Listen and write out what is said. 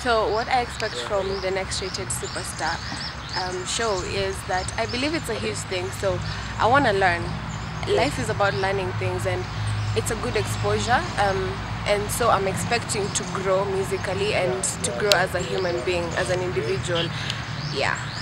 So what I expect from the Nextrated Superstar show is that I believe it's a huge thing. So I want to learn. Life is about learning things, and it's a good exposure. And so I'm expecting to grow musically and to grow as a human being, as an individual. Yeah.